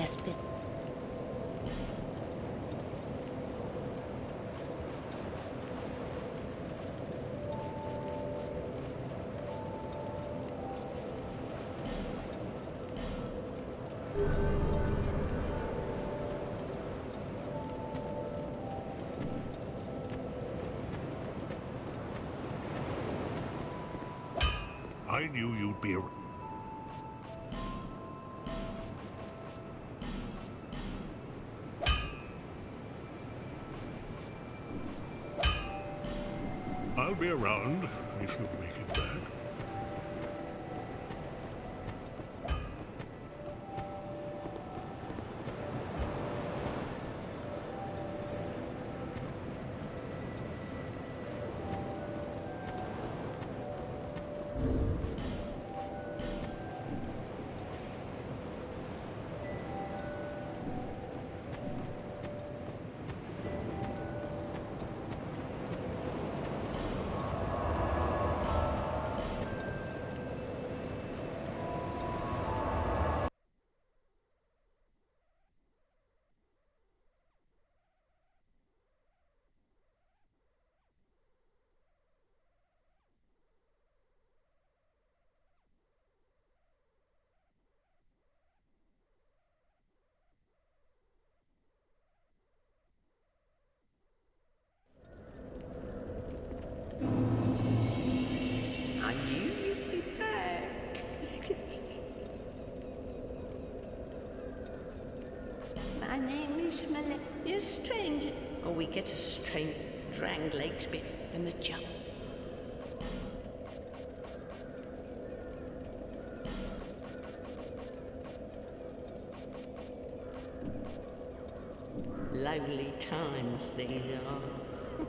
best that... I knew you'd be around. I'll be around if you make it back. My name is You're strange. Oh, we get a strange Drangleic bit in the jump. Lonely times these are.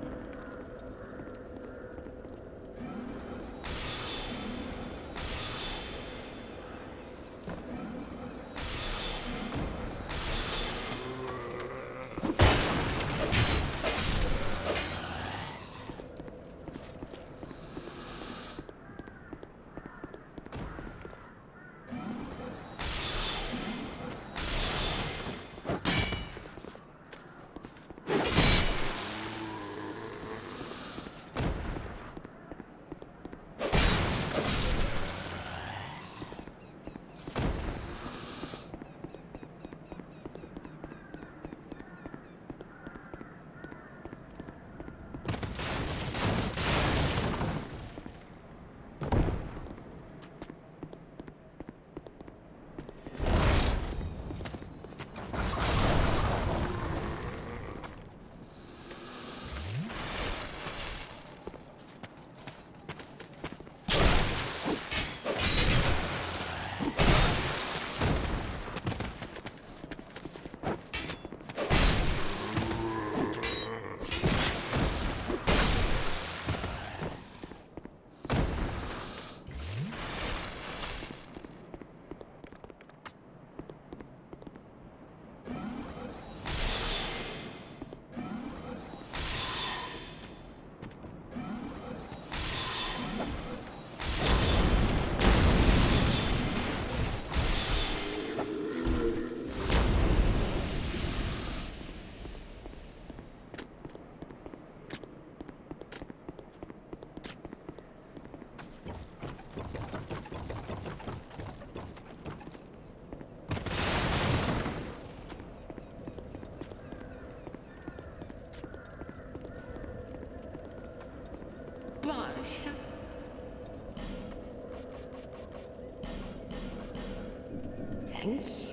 Thank you.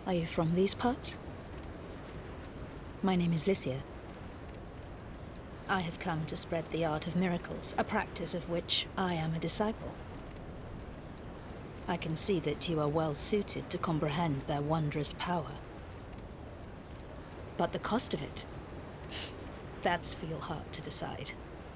Are you from these parts? My name is Lycia. I have come to spread the art of miracles, a practice of which I am a disciple. I can see that you are well suited to comprehend their wondrous power. But the cost of it, that's for your heart to decide.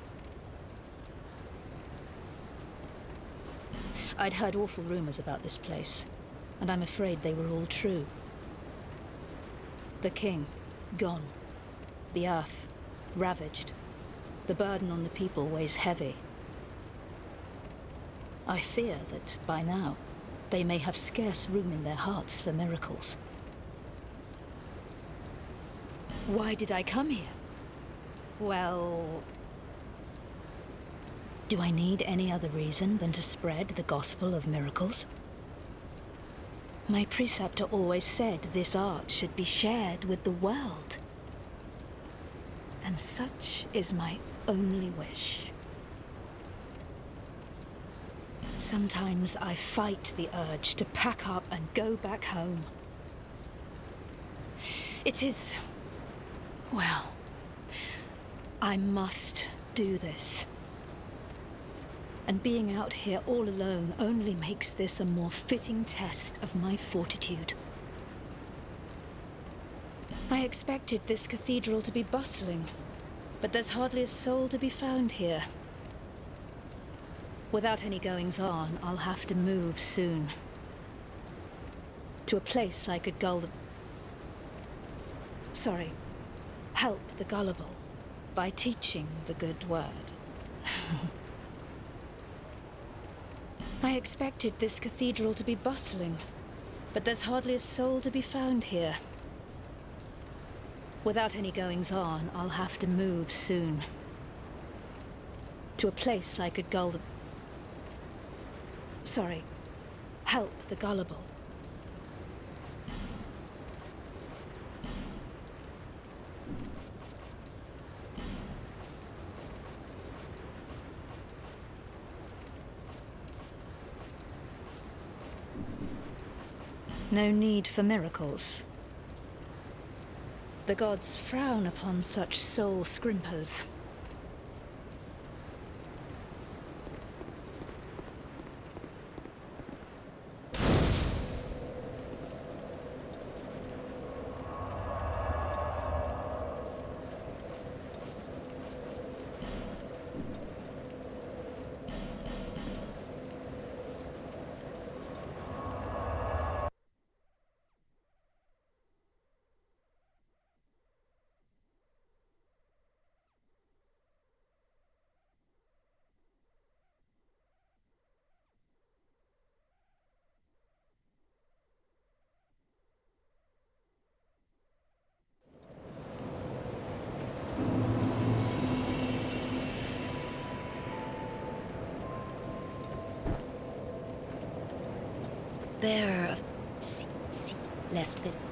I'd heard awful rumors about this place, and I'm afraid they were all true. The king, gone. The earth, ravaged. The burden on the people weighs heavy. I fear that, by now, they may have scarce room in their hearts for miracles. Why did I come here? Well... do I need any other reason than to spread the gospel of miracles? My preceptor always said this art should be shared with the world. And such is my only wish. Sometimes I fight the urge to pack up and go back home. It is... well, I must do this. And being out here all alone only makes this a more fitting test of my fortitude. I expected this cathedral to be bustling, but there's hardly a soul to be found here. Without any goings-on, I'll have to move soon. To a place I could help the gullible by teaching the good word. I expected this cathedral to be bustling, but there's hardly a soul to be found here. Without any goings-on, I'll have to move soon. To a place I could help the gullible. No need for miracles. The gods frown upon such soul scrimpers. Bearer of... see, lest this...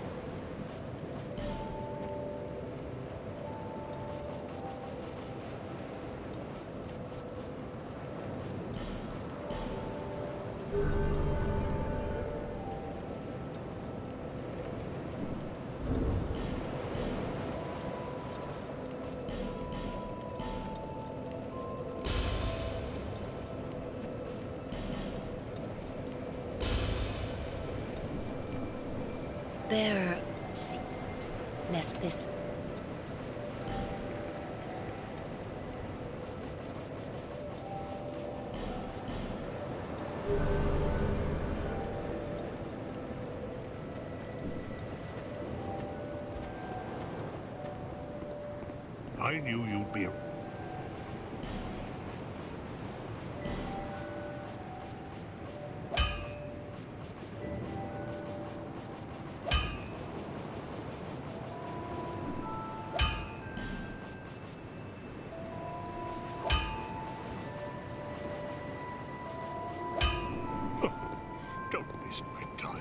Bearer, lest this... I knew you'd be... Don't waste my time.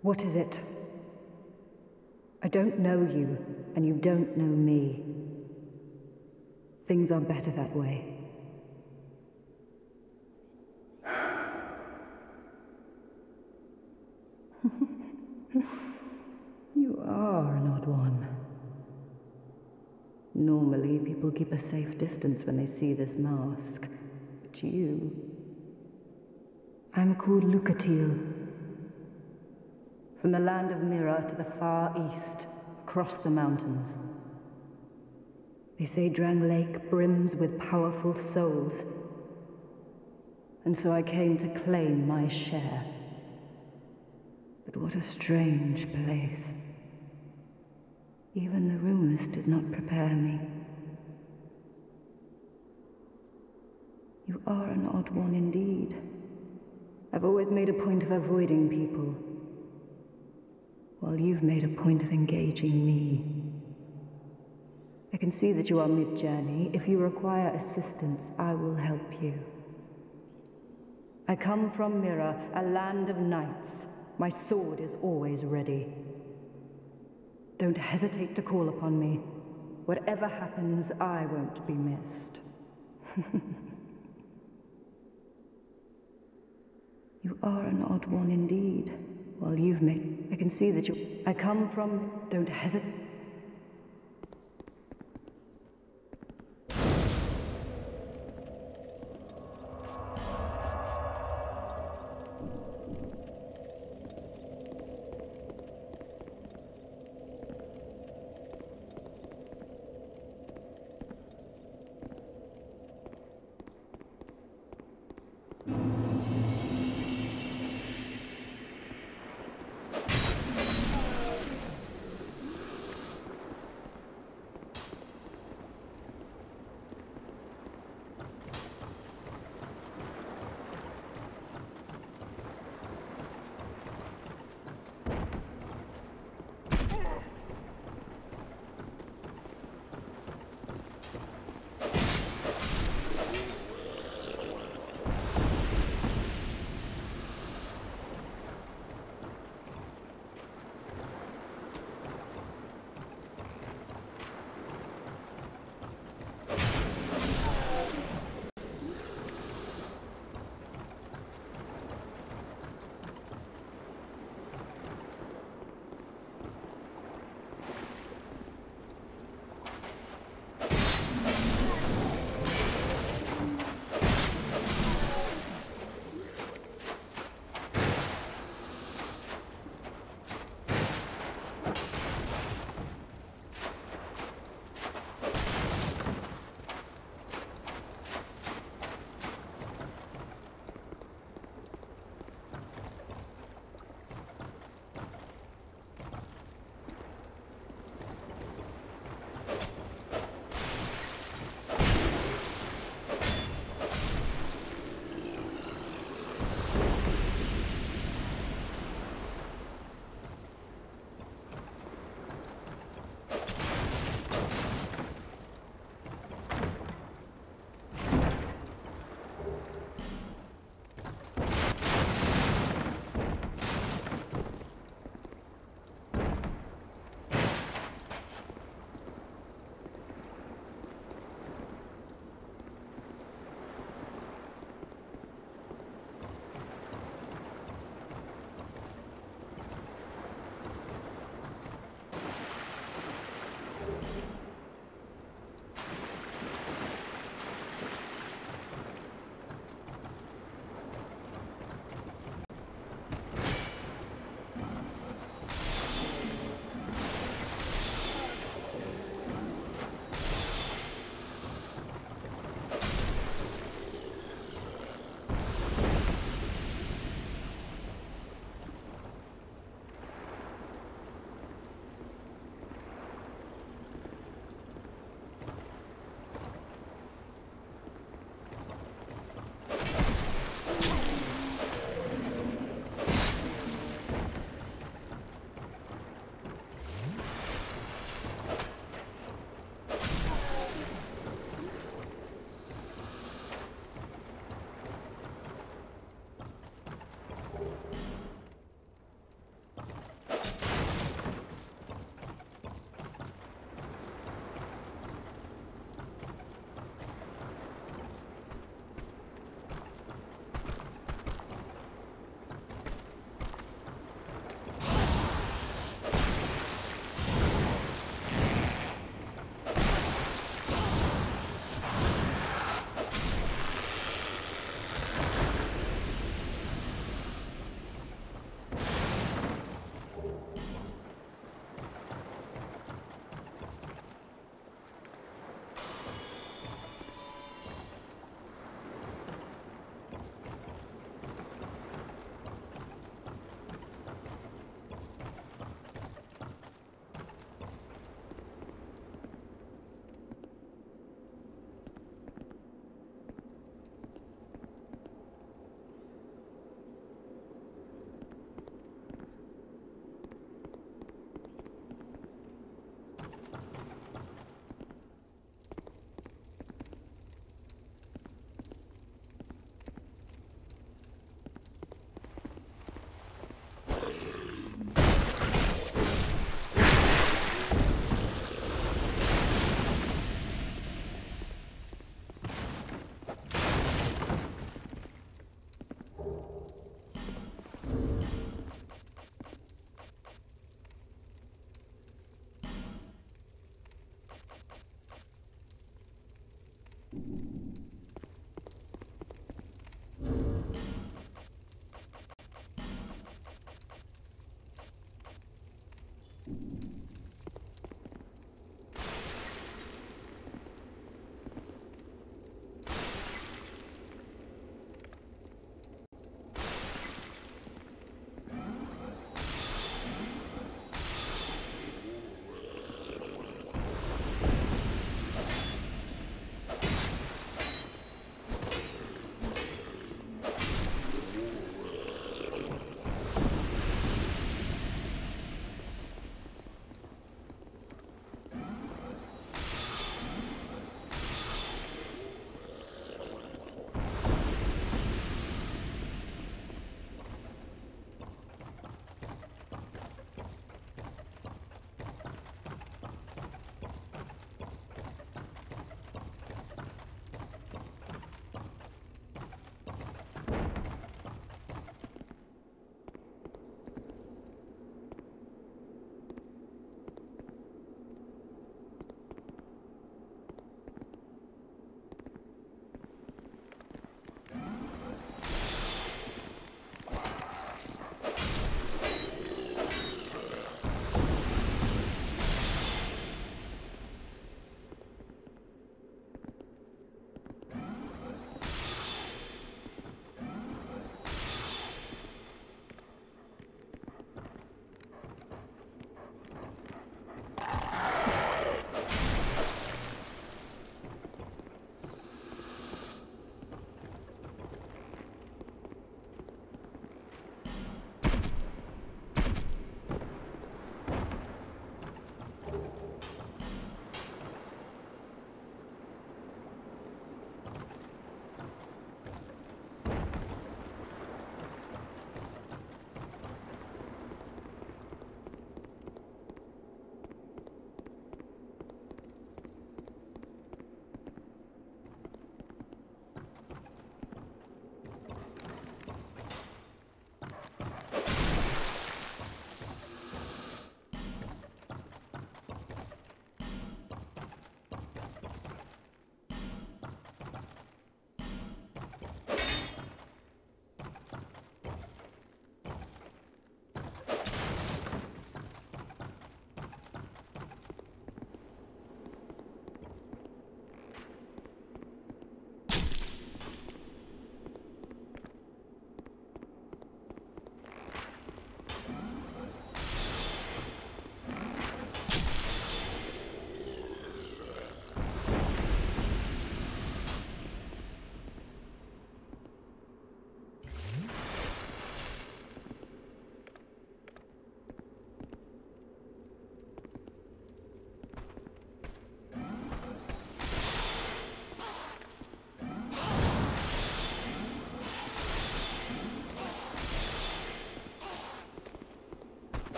What is it? I don't know you, and you don't know me. Things are better that way. You are an odd one. Normally, people keep a safe distance when they see this mask. But you... I'm called Lucatil. From the land of Mira to the far east, across the mountains. They say Drangleic brims with powerful souls. And so I came to claim my share. But what a strange place. Even the rumors did not prepare me. You are an odd one indeed. I've always made a point of avoiding people, while you've made a point of engaging me. I can see that you are mid-journey. If you require assistance, I will help you. I come from Mira, a land of knights. My sword is always ready. Don't hesitate to call upon me. Whatever happens, I won't be missed. You are an odd one indeed. While you've made... I can see that you... I come from... Don't hesitate...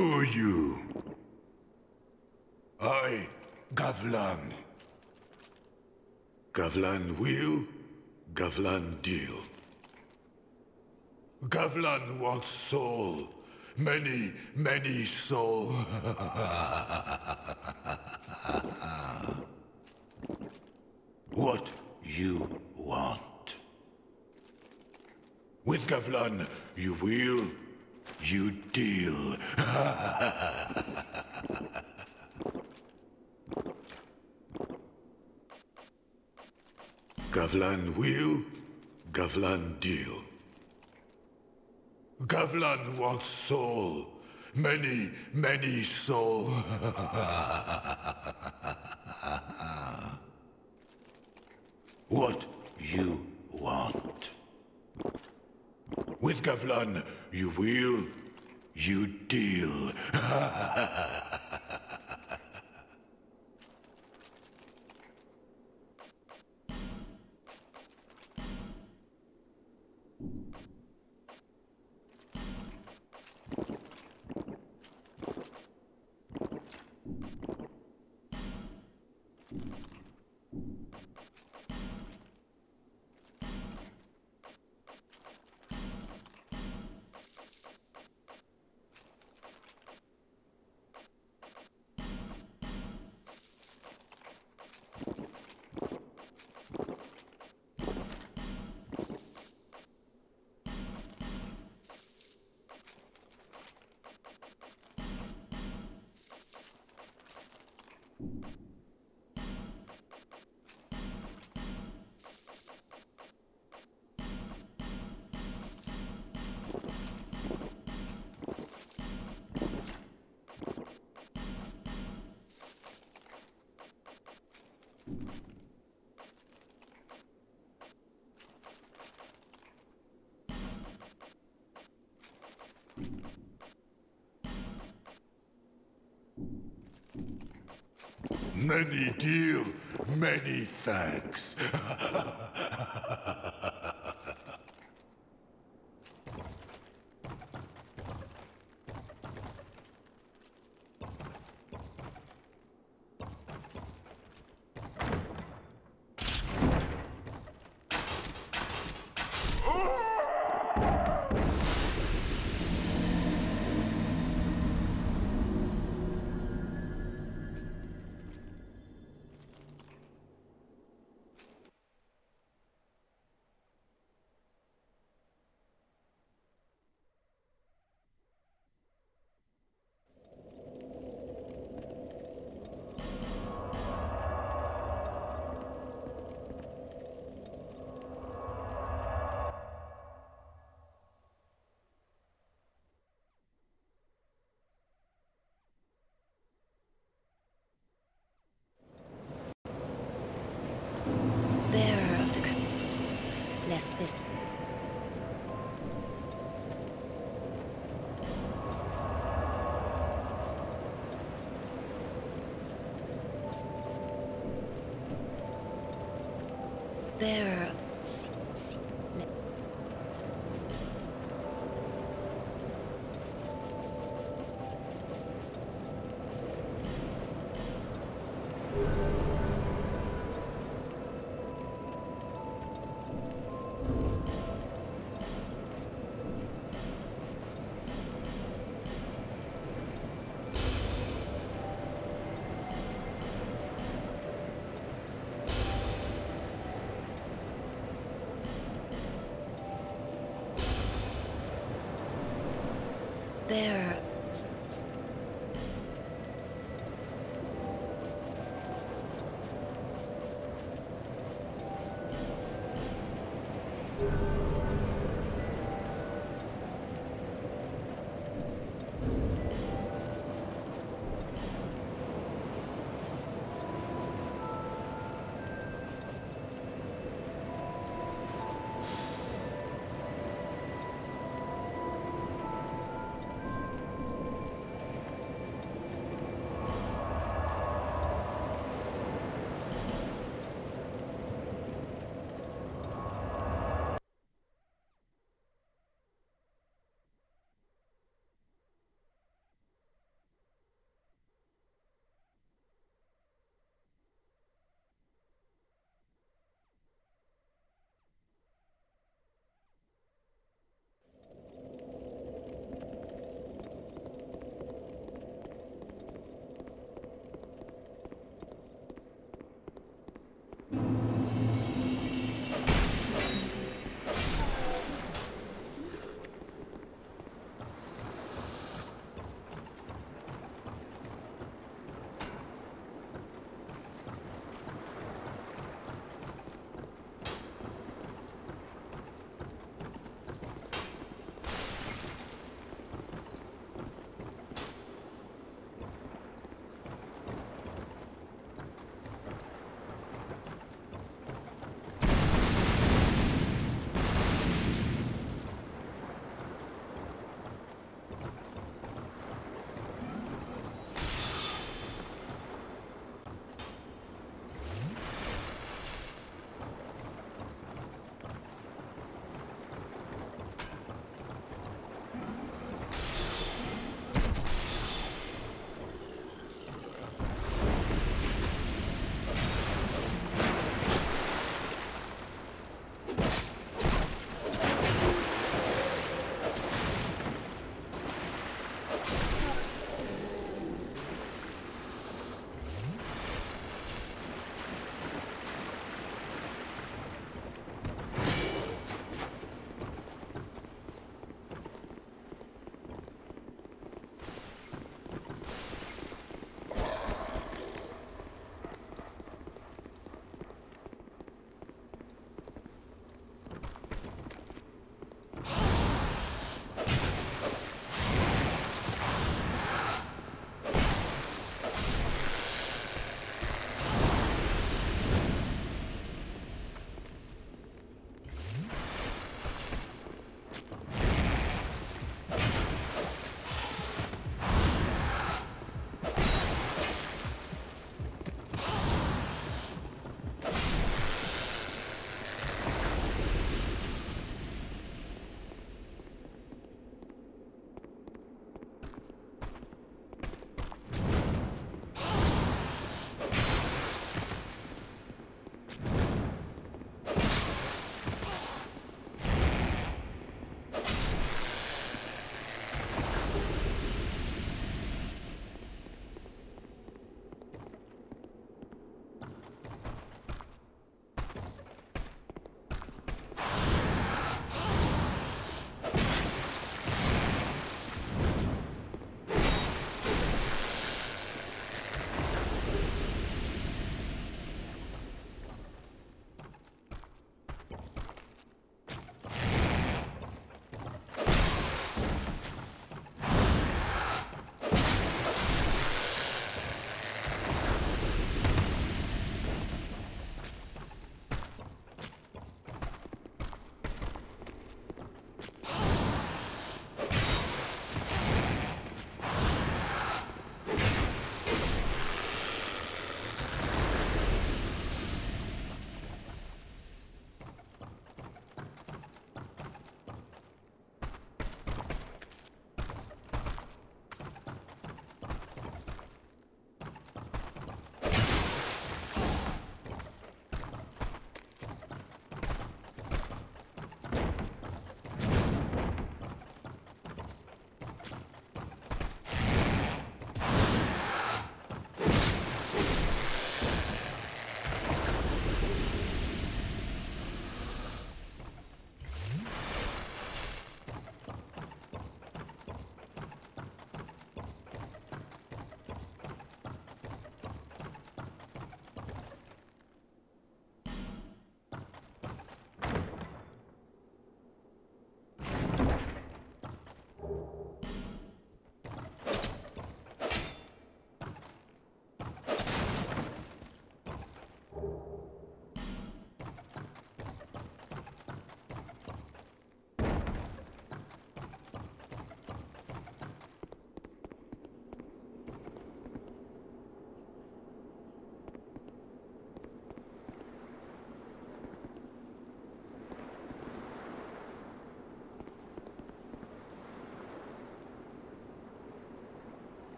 Who are you? I, Gavlan. Gavlan wheel, Gavlan deal. Gavlan wants soul. Many, many soul. What you want? With Gavlan, you wheel, you deal. Gavlan wheel, Gavlan deal. Gavlan wants soul. Many, many soul. What you want? With Gavlan, you wheel, you deal. Many deal, many thanks. Bearer of the curtains, lest this... Bearer of...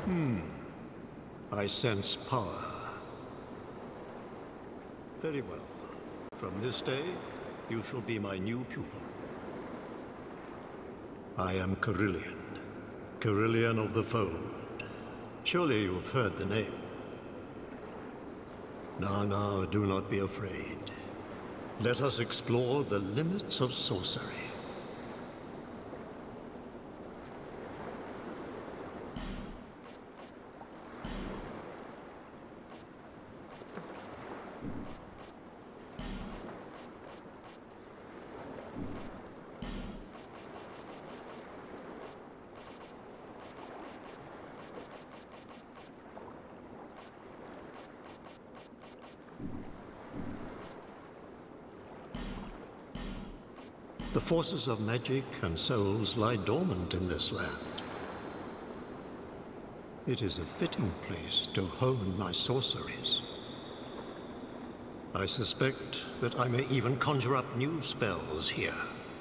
I sense power. Very well. From this day, you shall be my new pupil. I am Carillion, Carillion of the Fold. Surely you've heard the name. Now, do not be afraid. Let us explore the limits of sorcery. The forces of magic and souls lie dormant in this land. It is a fitting place to hone my sorceries. I suspect that I may even conjure up new spells here.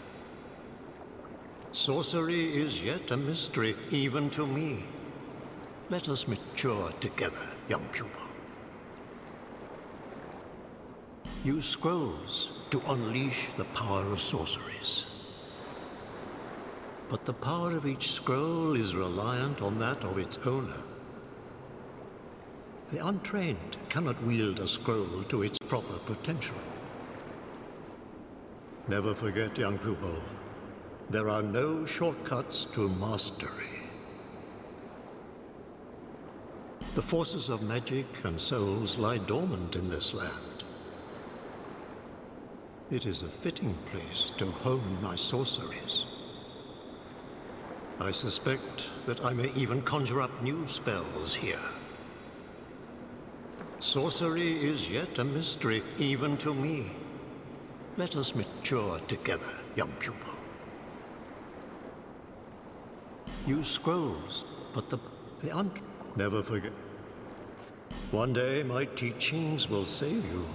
Sorcery is yet a mystery even to me. Let us mature together, young pupil. Use scrolls to unleash the power of sorceries. But the power of each scroll is reliant on that of its owner. The untrained cannot wield a scroll to its proper potential. Never forget, young pupil, there are no shortcuts to mastery. The forces of magic and souls lie dormant in this land. It is a fitting place to hone my sorceries. I suspect that I may even conjure up new spells here. Sorcery is yet a mystery even to me. Let us mature together, young pupil. Use scrolls, but never forget. One day my teachings will save you.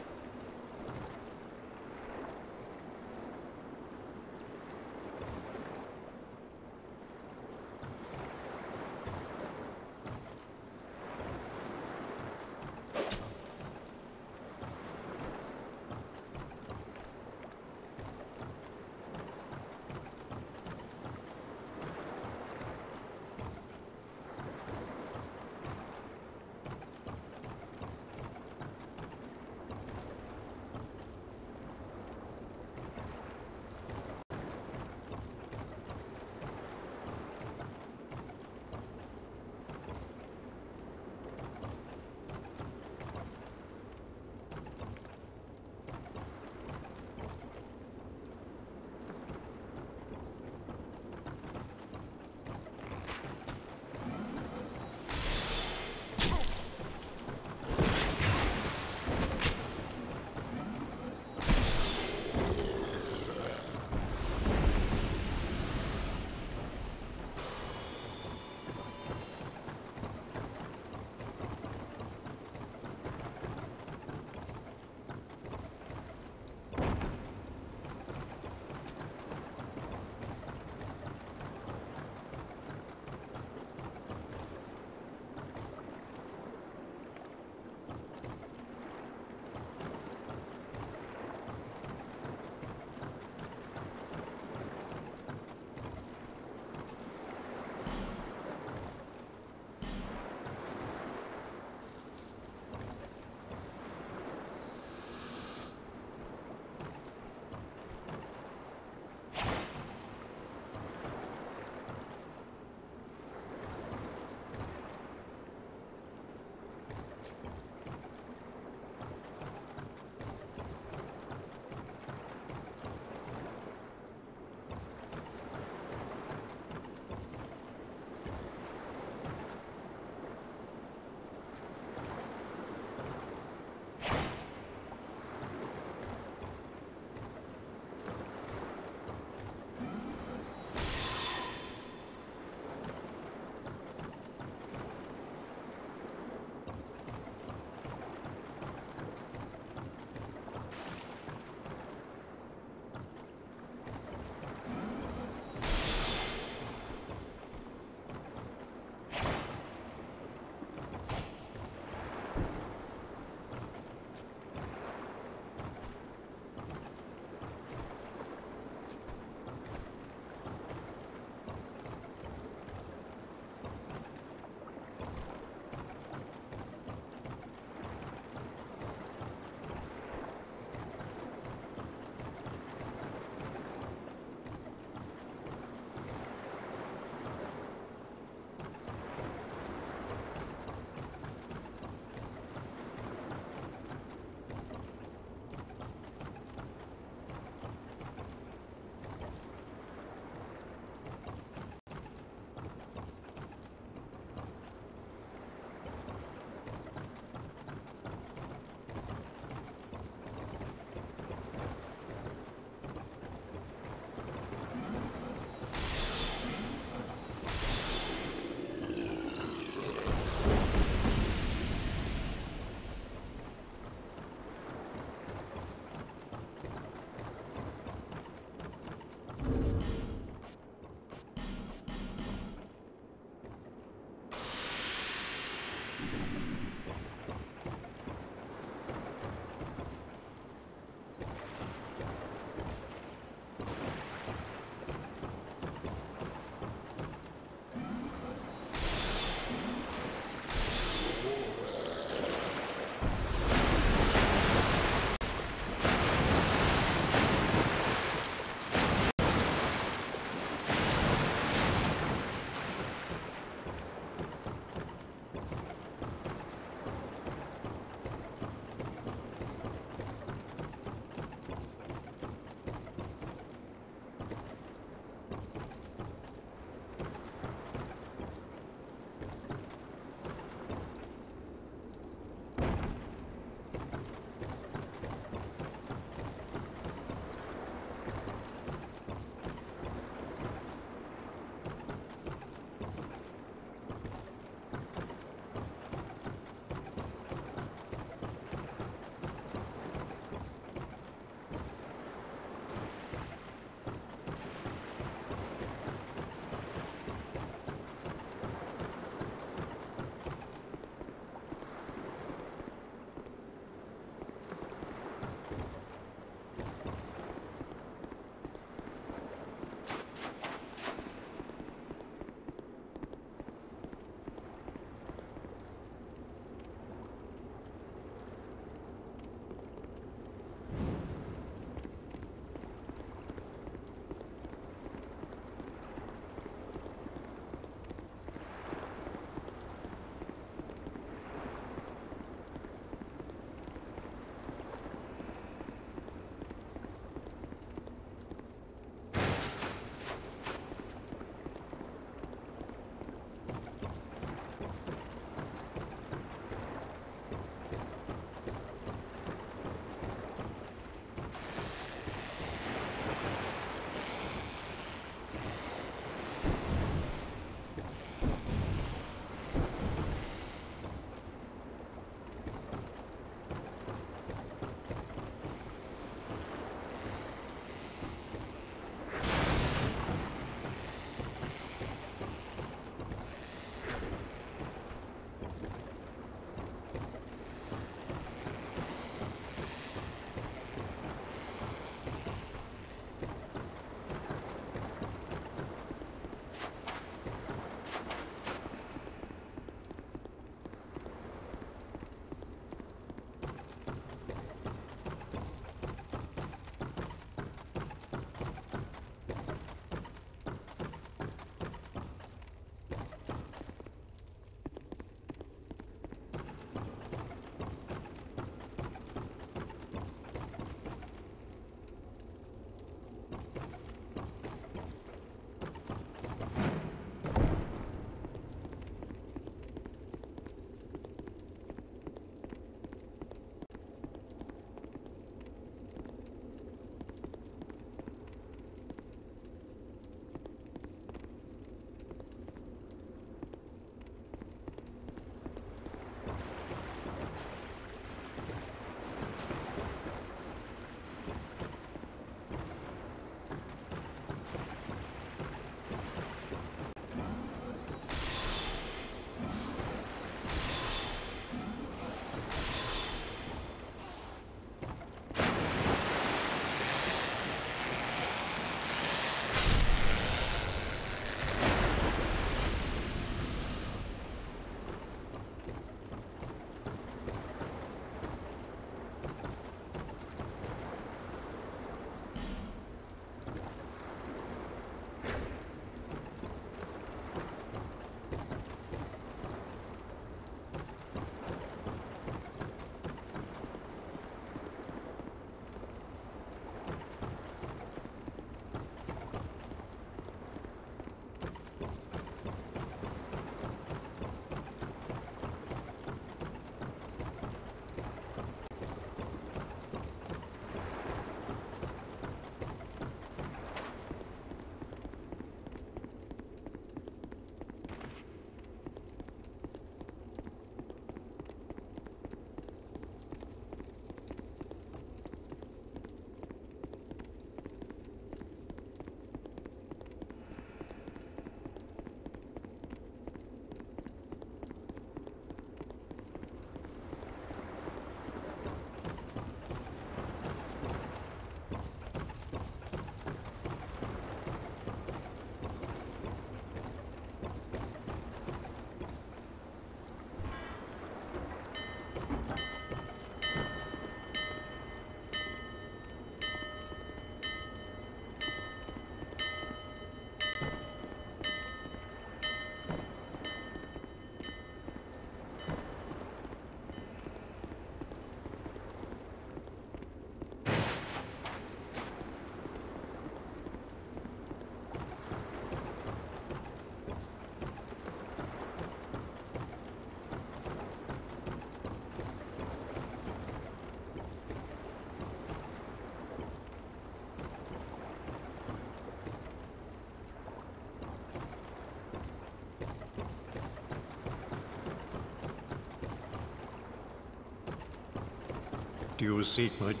you seek might...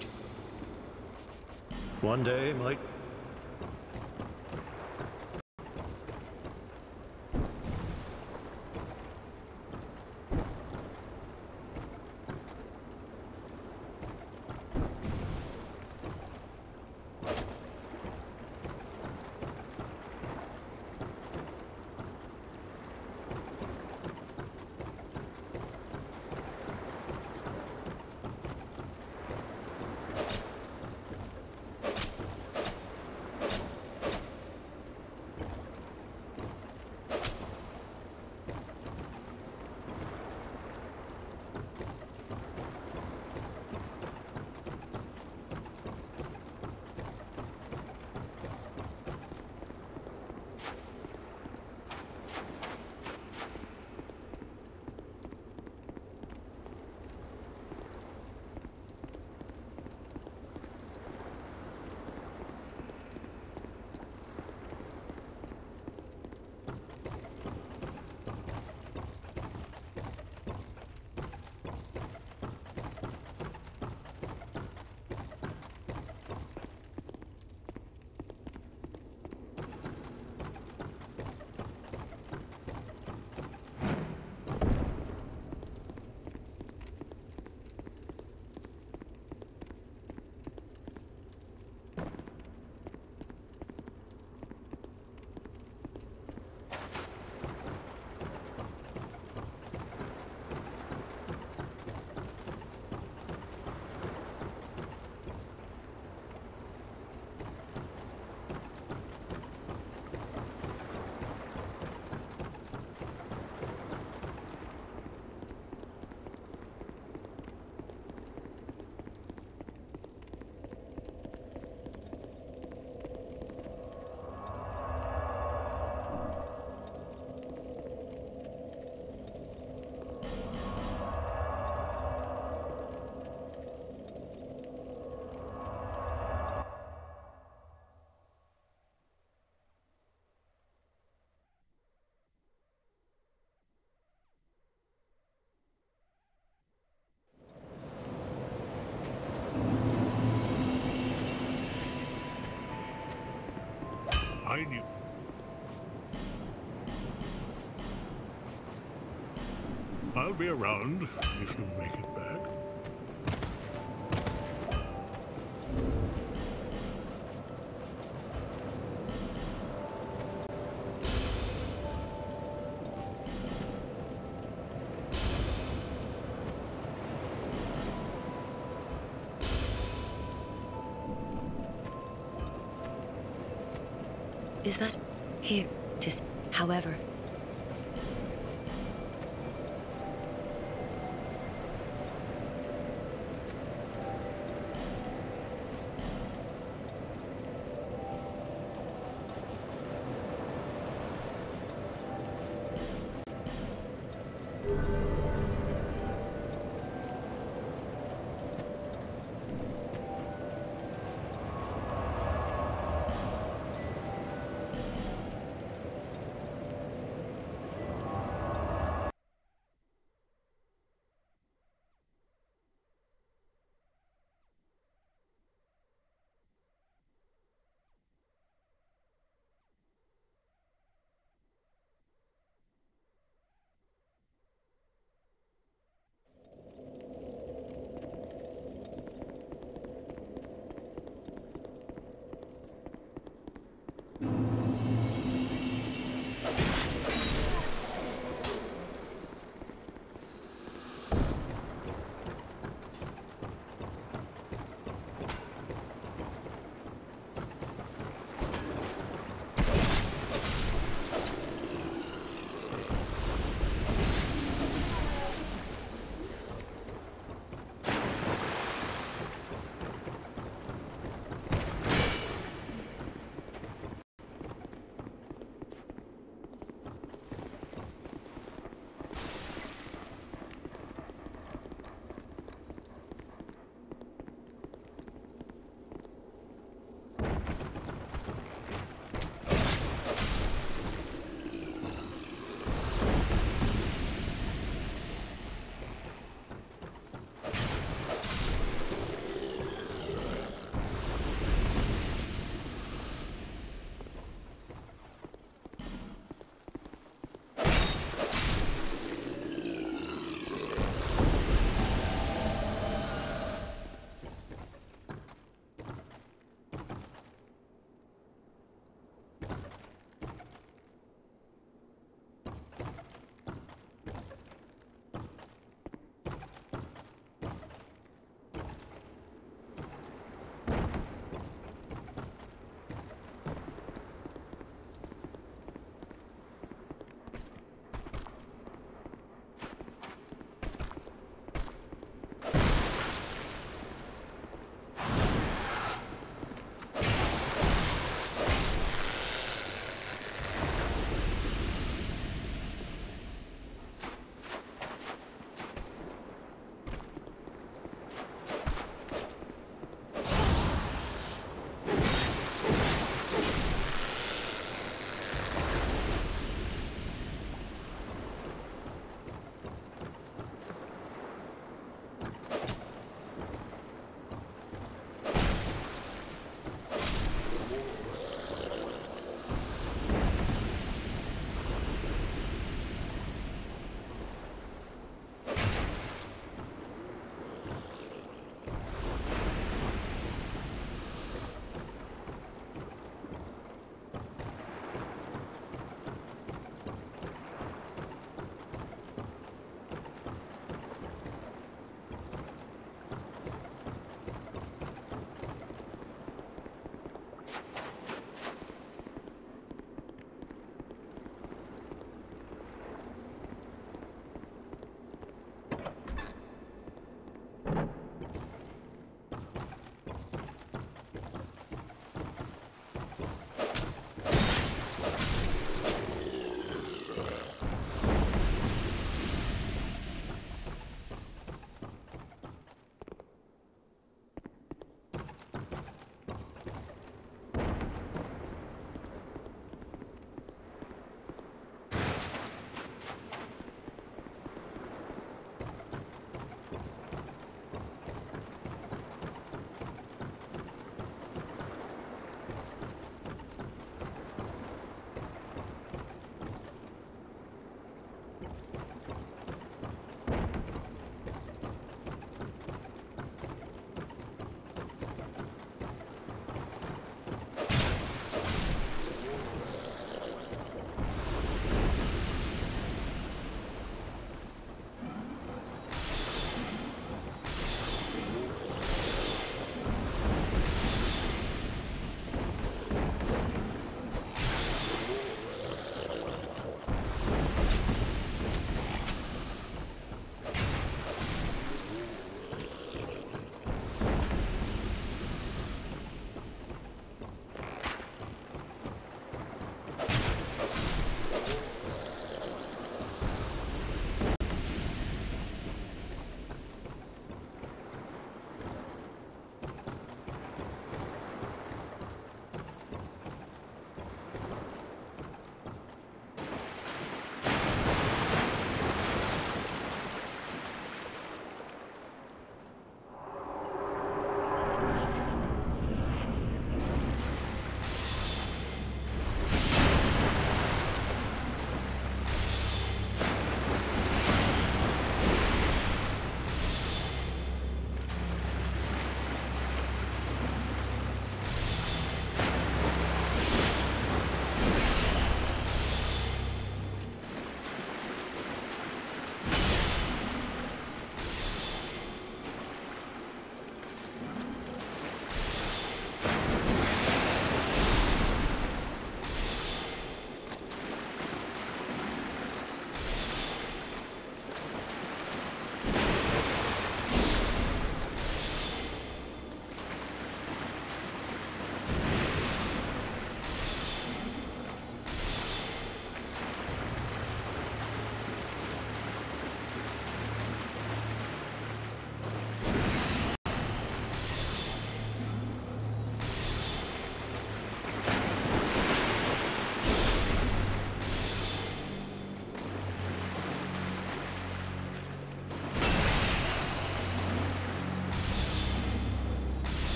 One day might... I knew. I'll be around if you make it back. Is that here? However.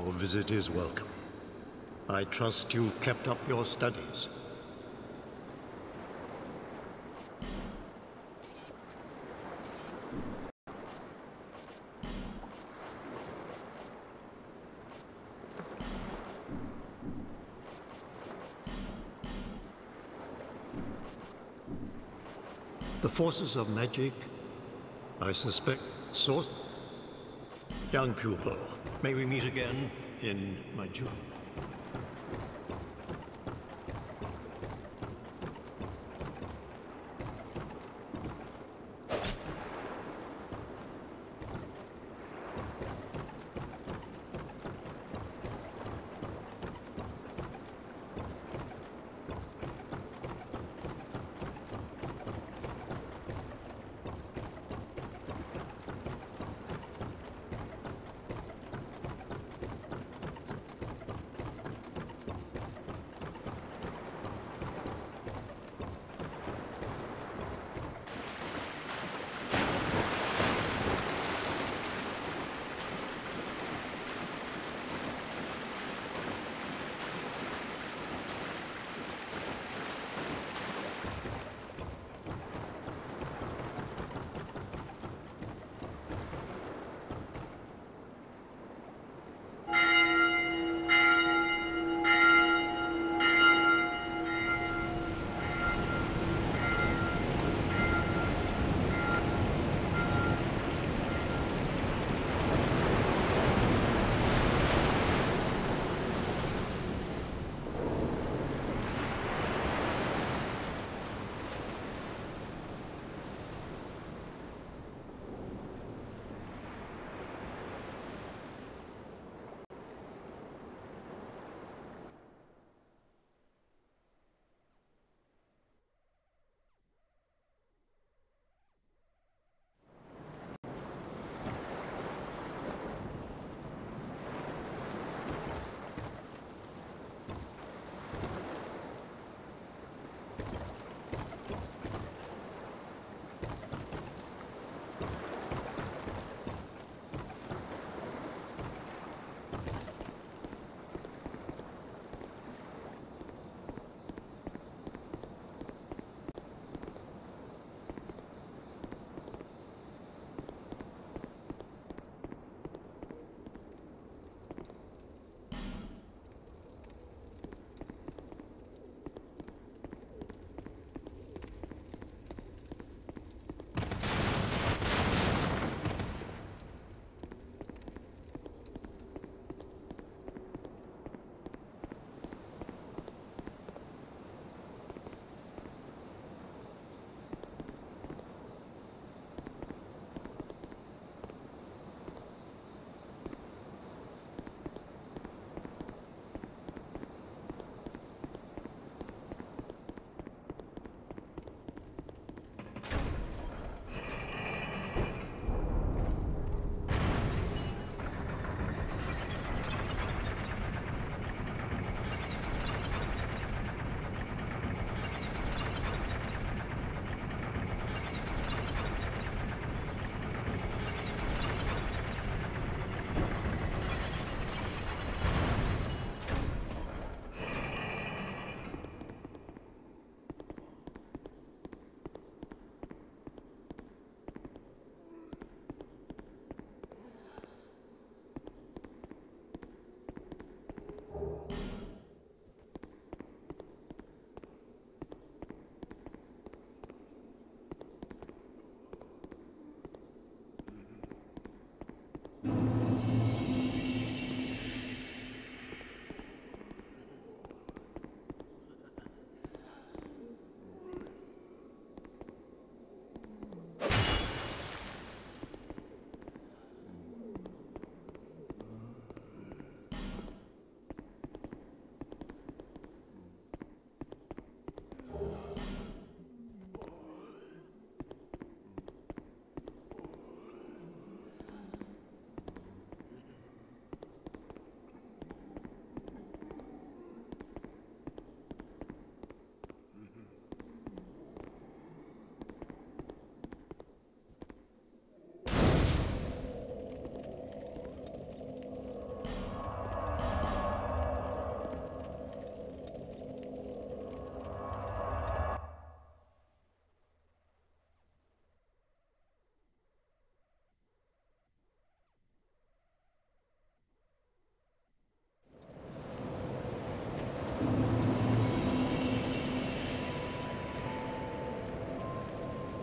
Your visit is welcome. I trust you've kept up your studies. The forces of magic, I suspect, source. Young pupil, may we meet again in my jewel.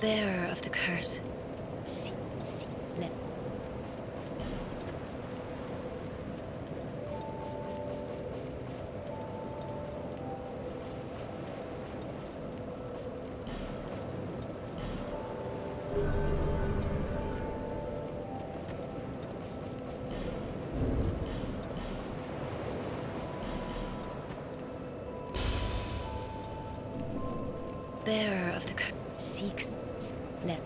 bearer of the curse. Let. Bearer of the curse seeks. Let.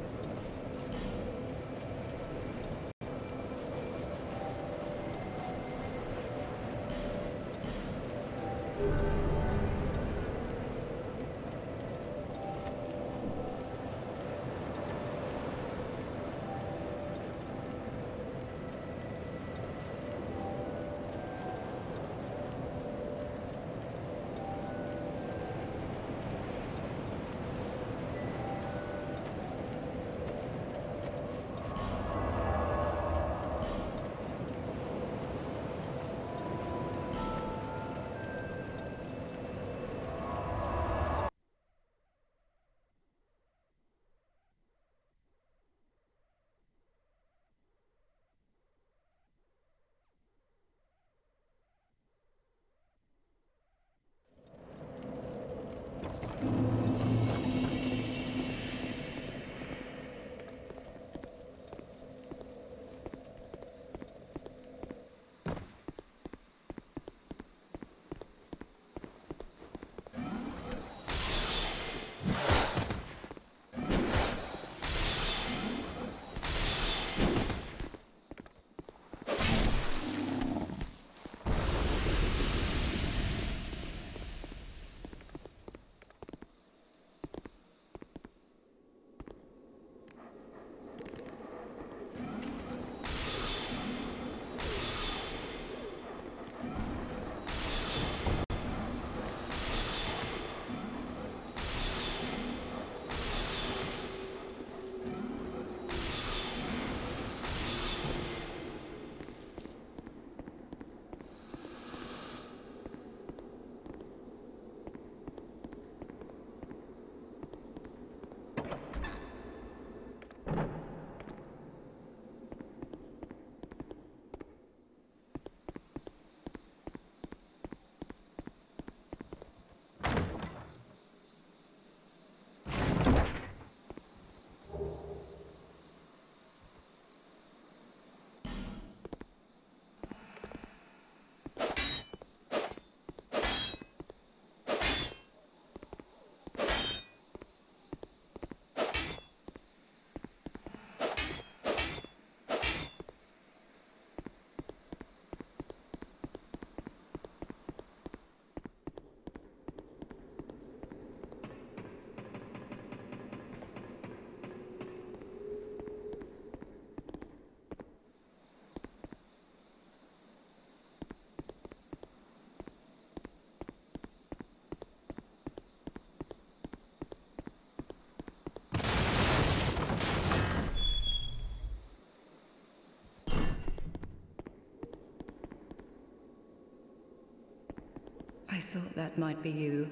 I thought that might be you.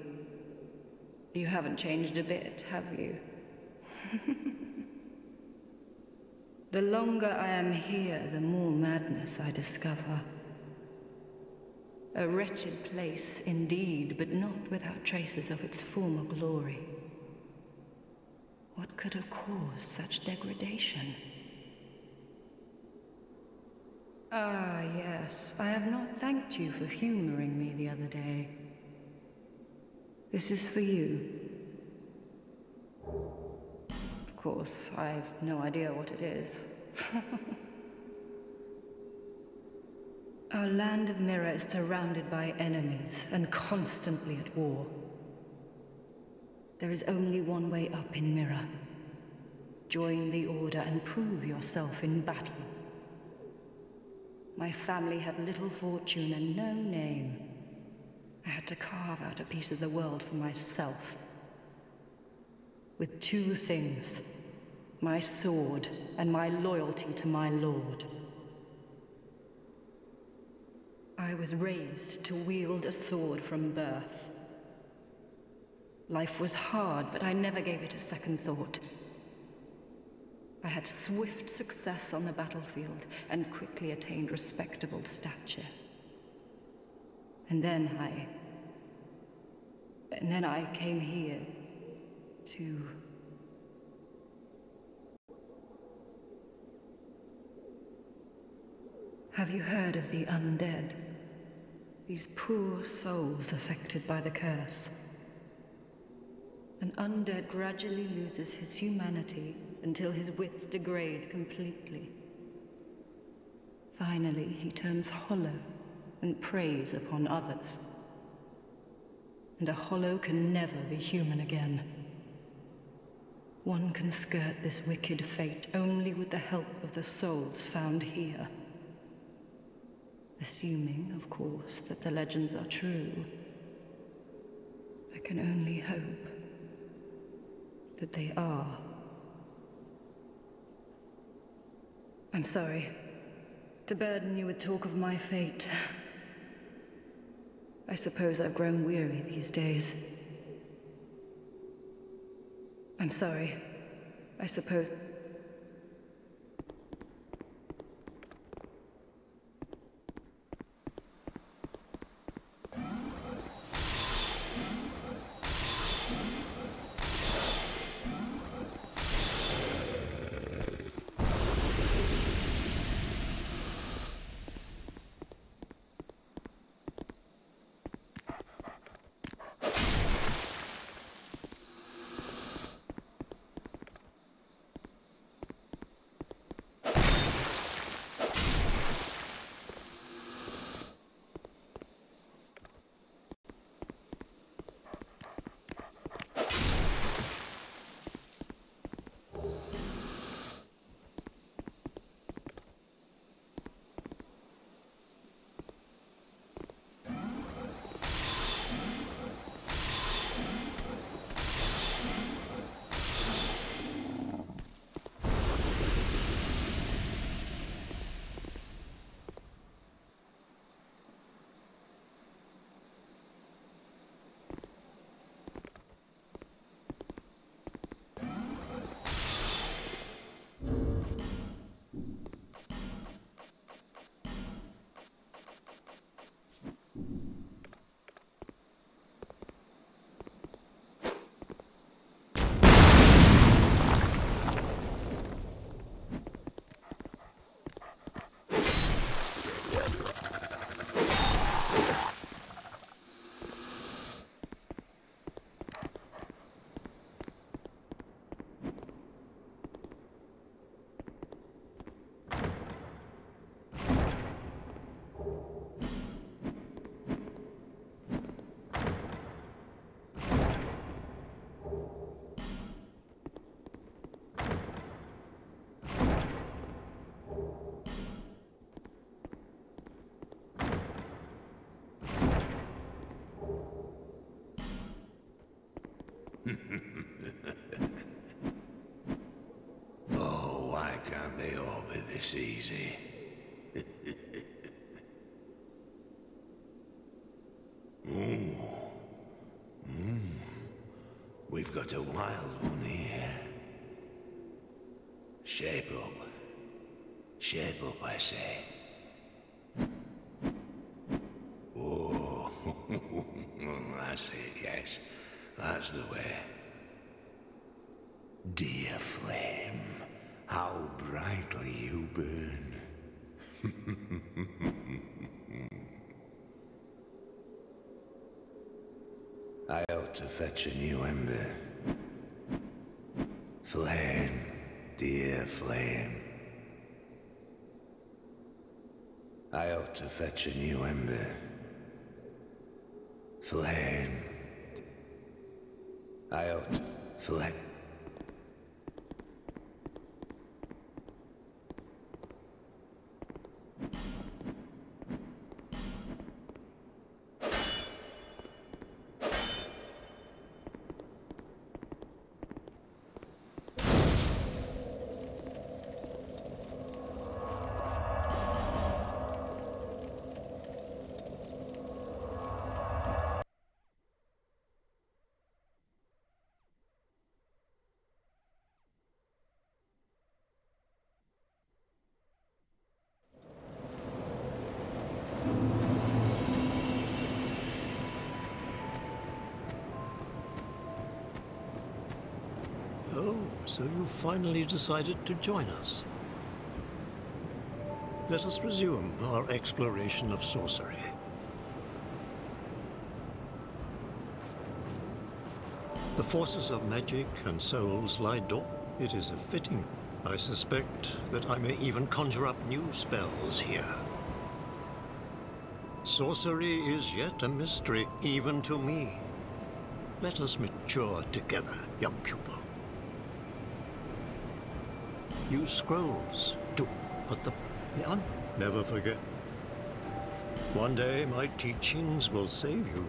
You haven't changed a bit, have you? The longer I am here, the more madness I discover. A wretched place indeed, but not without traces of its former glory. What could have caused such degradation? Ah, yes. I have not thanked you for humoring me the other day. This is for you. Of course, I've no idea what it is. Our land of Mirror is surrounded by enemies and constantly at war. There is only one way up in Mirror. Join the Order and prove yourself in battle. My family had little fortune and no name. I had to carve out a piece of the world for myself. With two things, my sword and my loyalty to my lord. I was raised to wield a sword from birth. Life was hard, but I never gave it a second thought. I had swift success on the battlefield and quickly attained respectable stature. And then I came here to... Have you heard of the undead? These poor souls affected by the curse. An undead gradually loses his humanity until his wits degrade completely. Finally, he turns hollow and preys upon others. And a hollow can never be human again. One can skirt this wicked fate only with the help of the souls found here. Assuming, of course, that the legends are true. I can only hope that they are. I'm sorry to burden you with talk of my fate. I suppose I've grown weary these days. I'm sorry. I suppose... Oh, why can't they all be this easy? We've got a wild one here. Shape up. Shape up, I say. Oh, that's it, yes. That's the way. Dear flame, how brightly you burn. I ought to fetch a new ember. Flame, dear flame. I ought to fetch a new ember. Flame. I ought to... Flame. Oh, so you finally decided to join us. Let us resume our exploration of sorcery. The forces of magic and souls lie dormant. It is a fitting. I suspect that I may even conjure up new spells here. Sorcery is yet a mystery, even to me. Let us mature together, young pupil. Use scrolls to put the on. Never forget. One day my teachings will save you.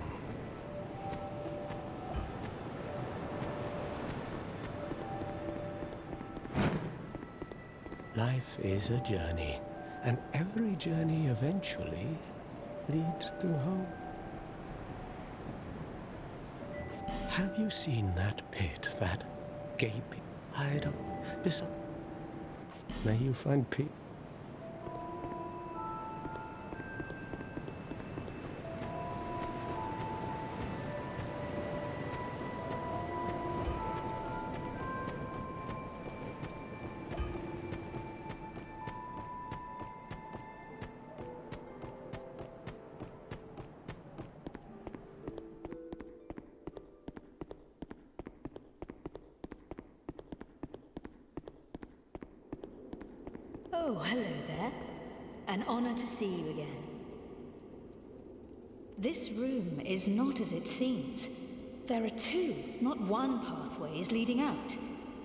Life is a journey, and every journey eventually leads to home. Have you seen that pit, that gaping? I don't... May you find peace. Oh, hello there. An honor to see you again. This room is not as it seems. There are two, not one pathways leading out.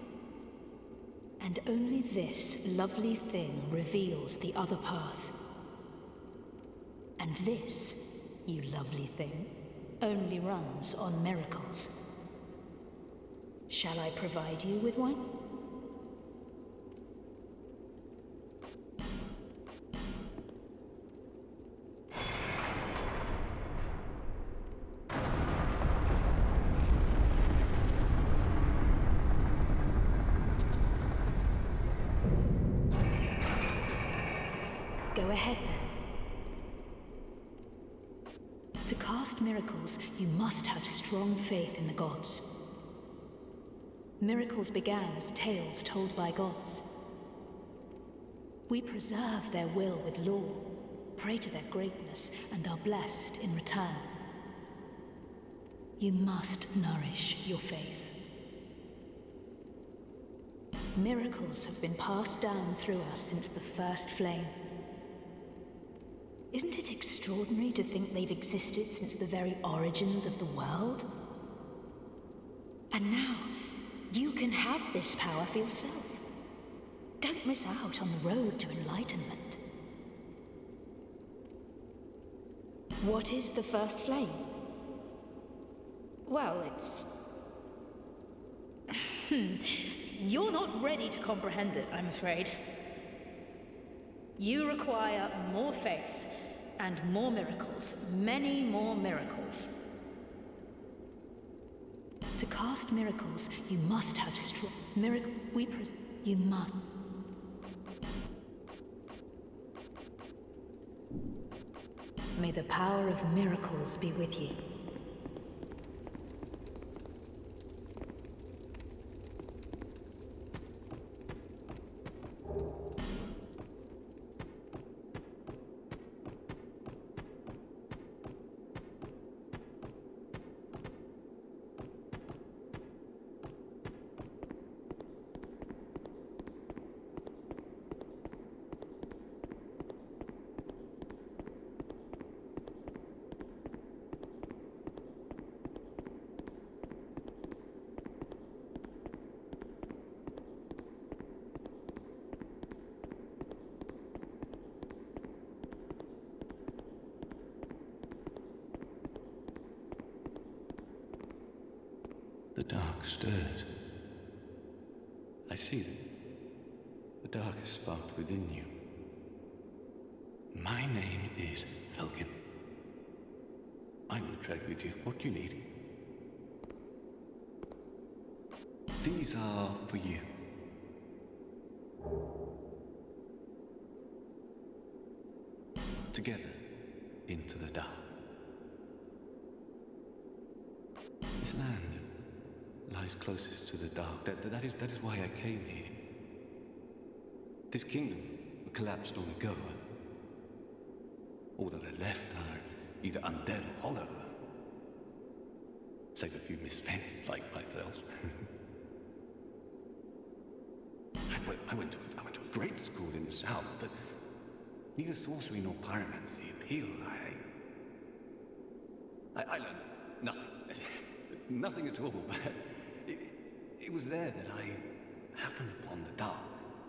And only this lovely thing reveals the other path. And this, you lovely thing, only runs on miracles. Shall I provide you with one? Go ahead then. To cast miracles, you must have strong faith in the gods. Miracles began as tales told by gods. We preserve their will with law, pray to their greatness, and are blessed in return. You must nourish your faith. Miracles have been passed down through us since the first flame. Isn't it extraordinary to think they've existed since the very origins of the world? And now, you can have this power for yourself. Don't miss out on the road to enlightenment. What is the first flame? Well, it's... You're not ready to comprehend it, I'm afraid. You require more faith and more miracles, many more miracles. To cast miracles, you must have strong miracle. You must. May the power of miracles be with you. The dark stirs. I see them. The dark is sparked within you. My name is Falcon. I will trade with you what you need. These are for you. Together into the dark. This land lies lies closest to the dark. That is why I came here. This kingdom collapsed long ago. All that are left are either undead or hollow. Save a few misfits like myself. I went to a great school in the south, but neither sorcery nor pyromancy appealed. I learned nothing. Nothing at all, but it was there that I happened upon the dark.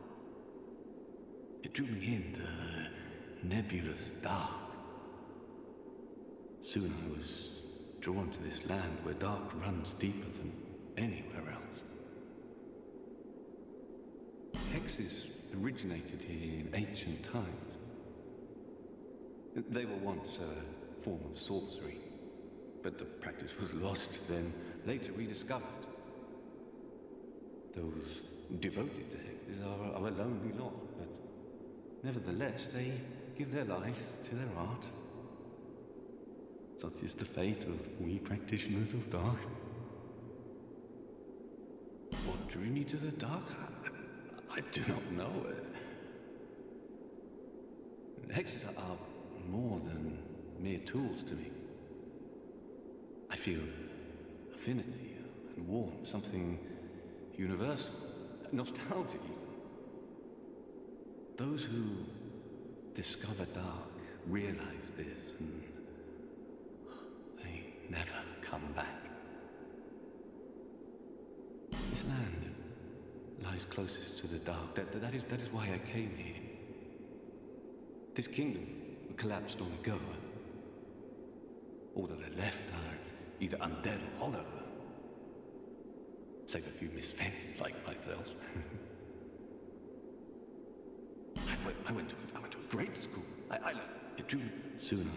It drew me in, the nebulous dark. Soon I was drawn to this land where dark runs deeper than anywhere else. Hexes originated here in ancient times. They were once a form of sorcery, but the practice was lost, then later rediscovered. Those devoted to hexes are a lonely lot, but nevertheless they give their lives to their art. Such is the fate of we practitioners of dark. What drew me to the dark? I do not know. Hexes are more than mere tools to me. I feel affinity and warmth, something universal, nostalgia even. Those who discover dark realize this, and they never come back. This land lies closest to the dark. That is why I came here. This kingdom collapsed long ago. All that are left are either undead or hollow. Save a few misfits like myself. I went to a great school. It drew me soon.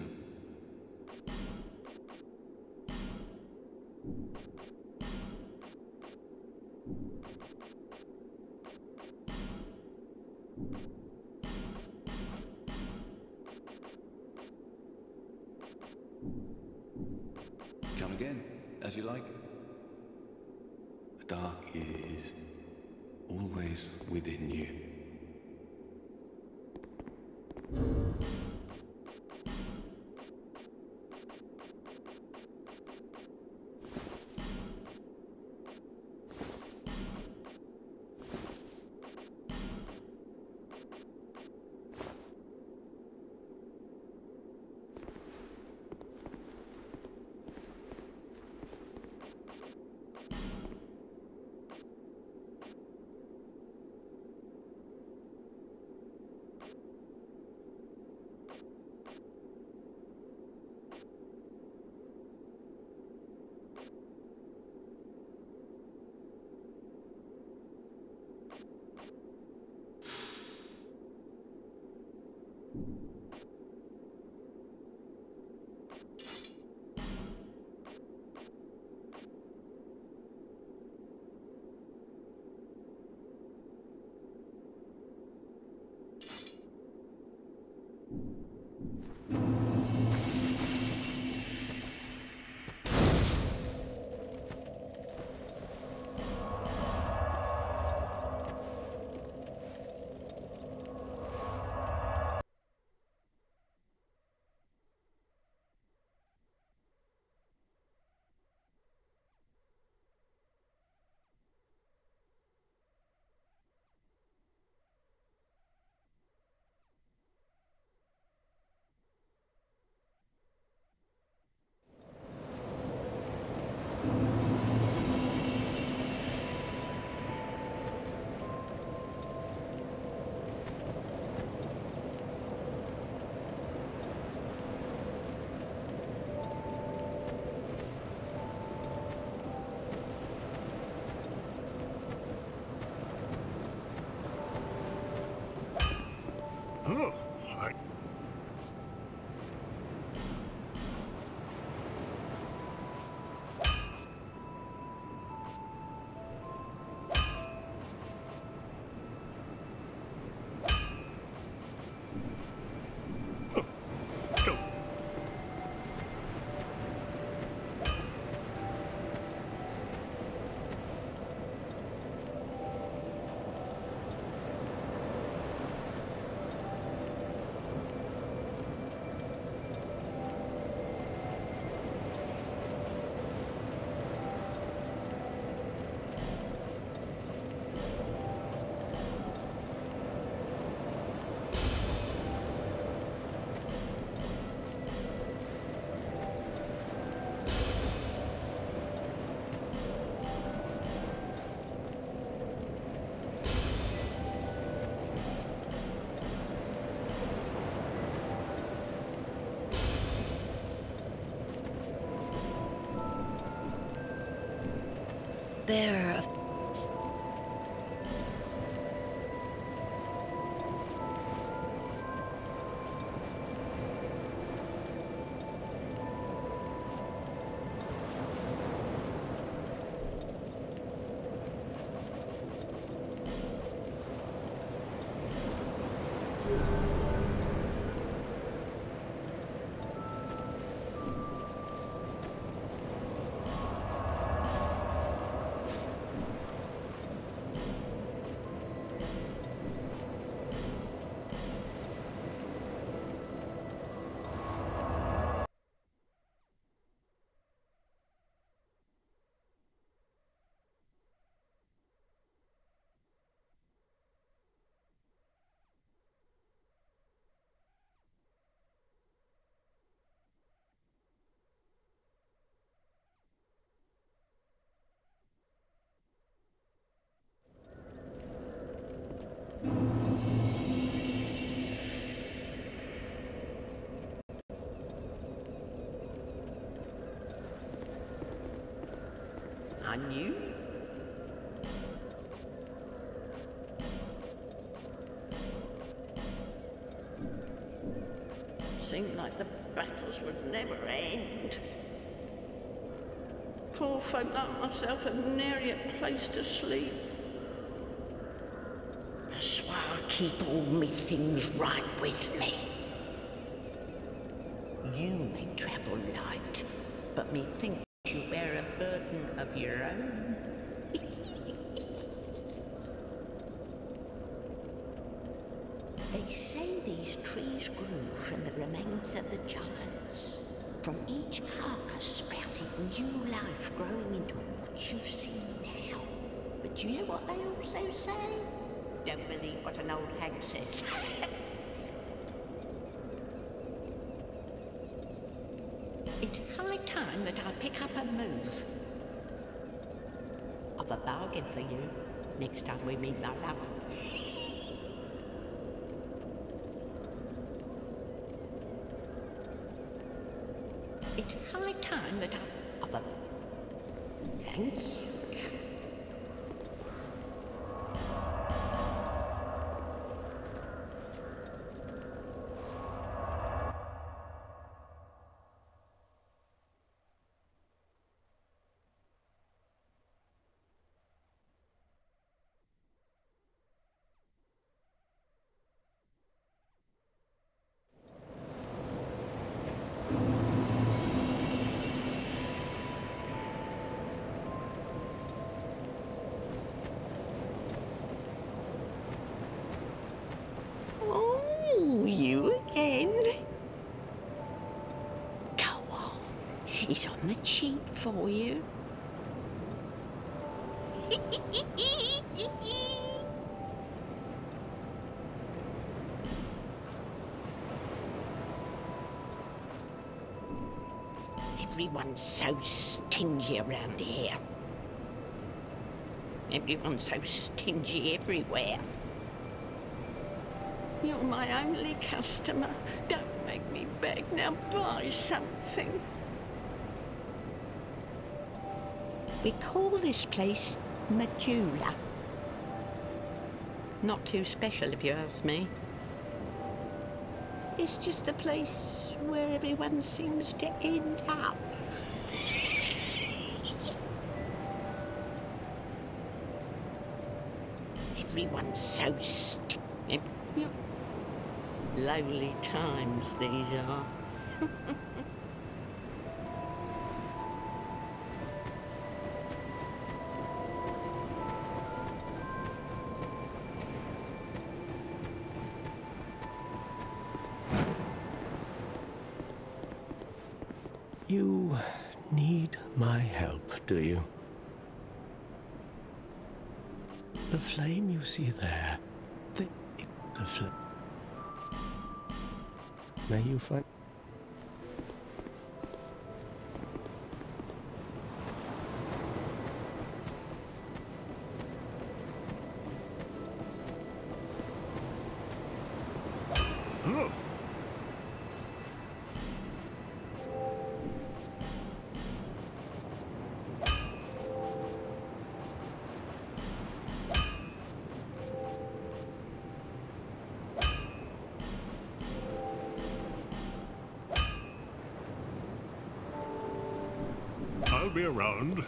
Come again, as you like. The dark is always within you. Oh, bearer of... And you? Seemed like the battles would never end. Poor folk like myself have nary a place to sleep. That's why I keep all me things right with me. You may travel light, but me think you bear a burden of your own. They say these trees grew from the remains of the giants. From each carcass sprouted new life growing into what you see now. But you know what they also say? Don't believe what an old hag says. It's high time that I pick up a move. I've a bargain for you next time we meet, my love. It's high time that I've a... Thank you. It's on the cheap for you. Everyone's so stingy around here. Everyone's so stingy everywhere. You're my only customer. Don't make me beg. Now buy something. We call this place Majula. Not too special, if you ask me. It's just the place where everyone seems to end up. Everyone's so lonely times these are. You need my help, do you? The flame you see there, the flame. May you find... I'll be around.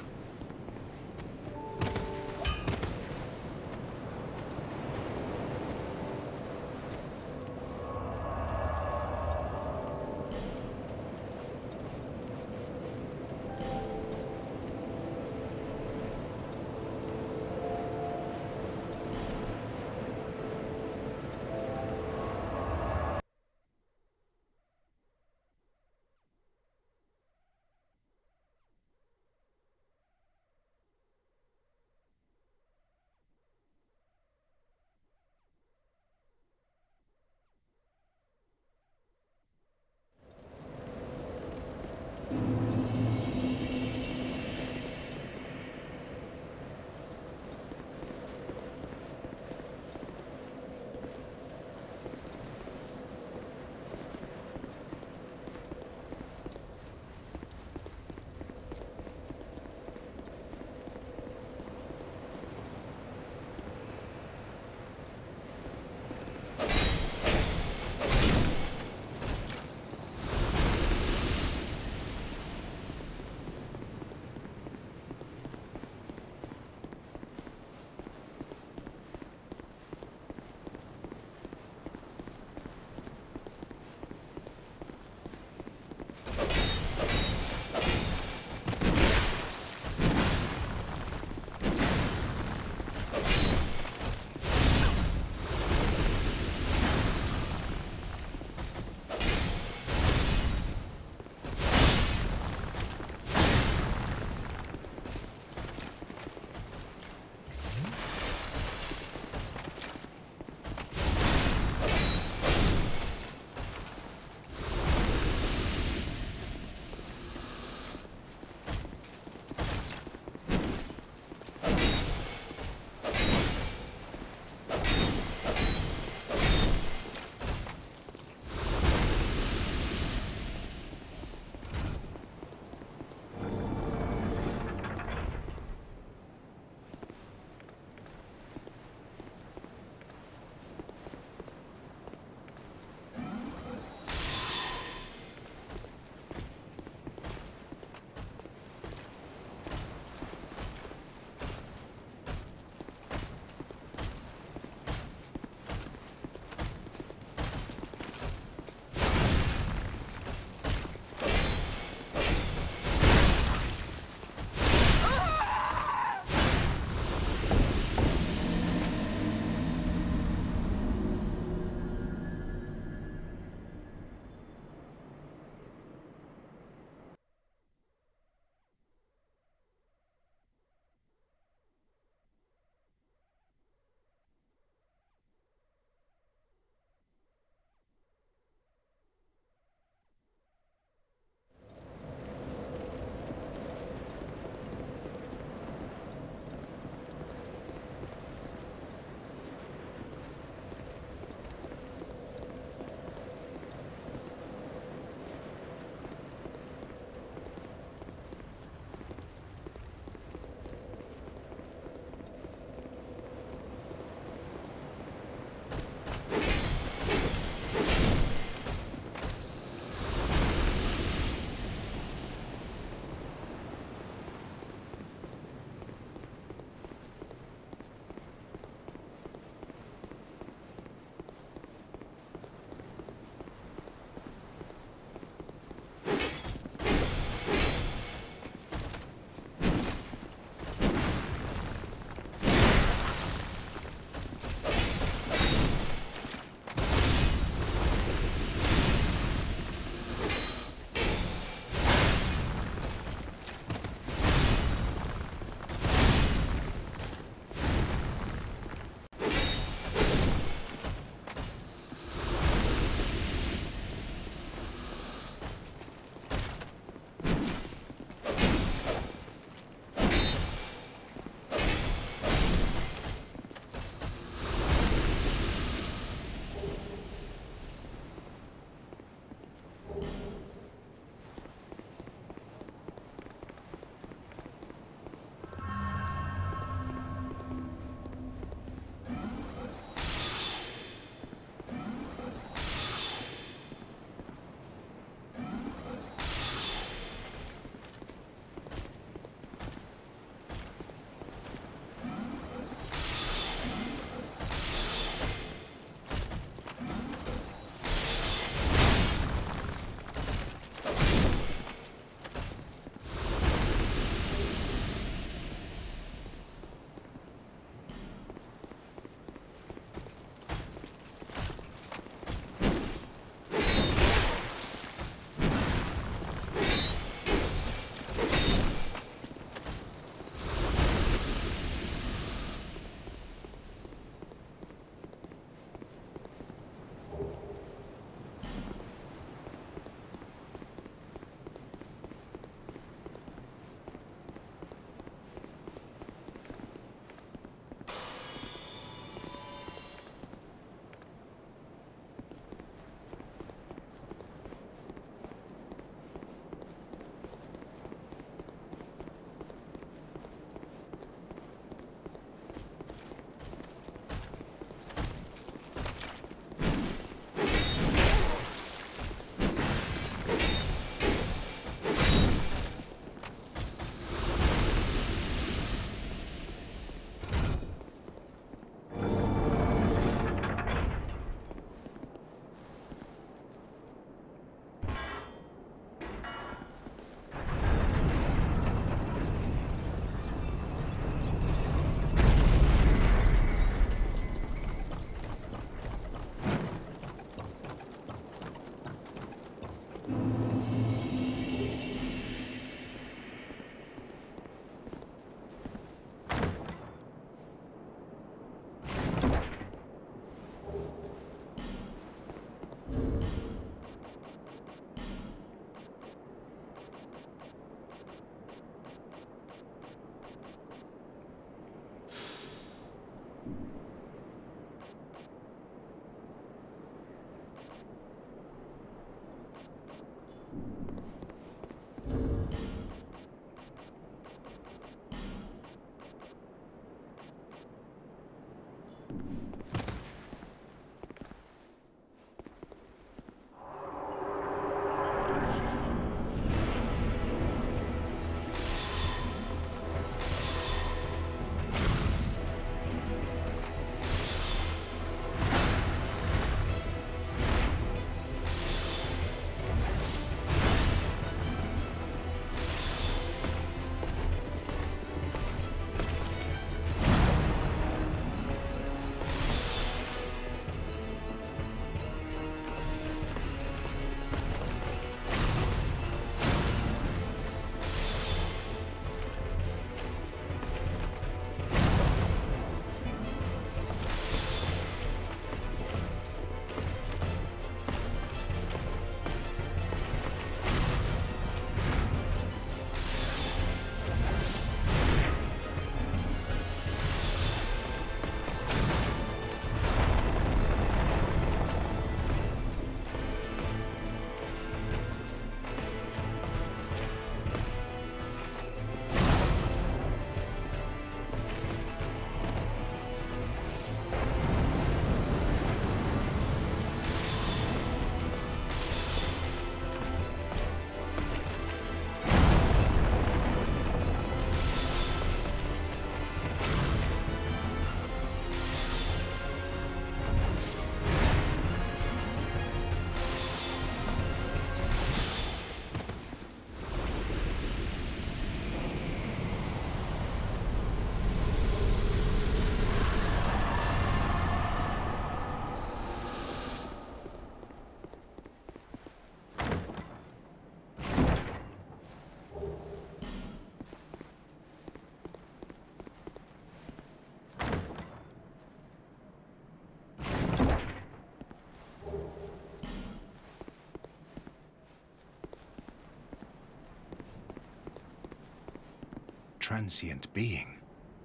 Transient being.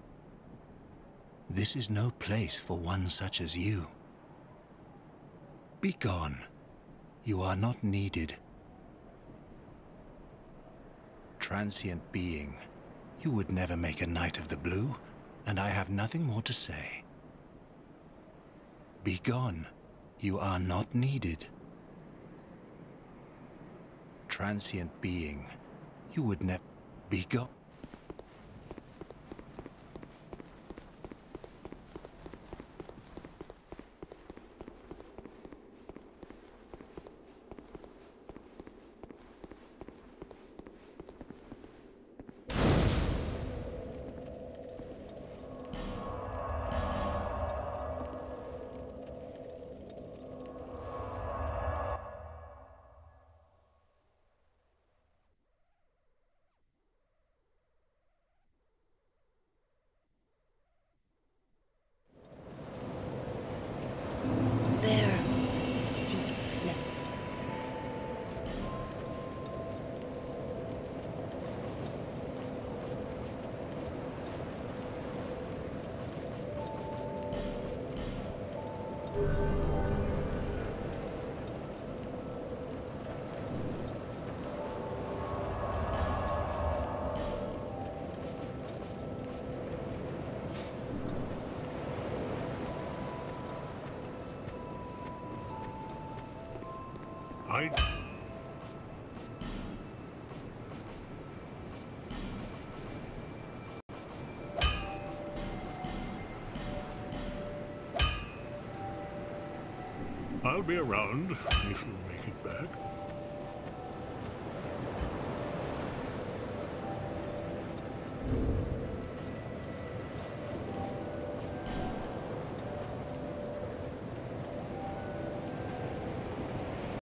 This is no place for one such as you. Be gone. You are not needed. Transient being. You would never make a Knight of the Blue, and I have nothing more to say. Be gone. You are not needed. Transient being. You would never... Be gone. I'll be around if you make it back.